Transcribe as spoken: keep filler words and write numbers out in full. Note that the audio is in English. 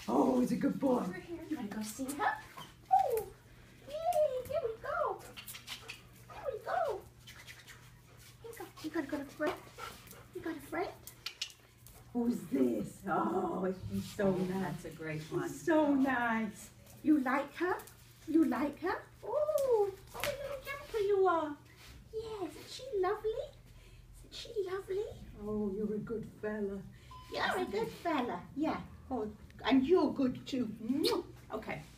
Oh, he's a good boy. Over here. You want to go see her? Oh, yay! Here we go. Here we go. Here we go. You got to go to friend. You got a friend? Who's this? Oh, she's so nice. That's a great one. She's so nice. You like her? You like her? Oh, what a little camper you are. Yeah, isn't she lovely? Isn't she lovely? Oh, you're a good fella. You're a good fella. Yeah. Oh, and you're good too. Okay.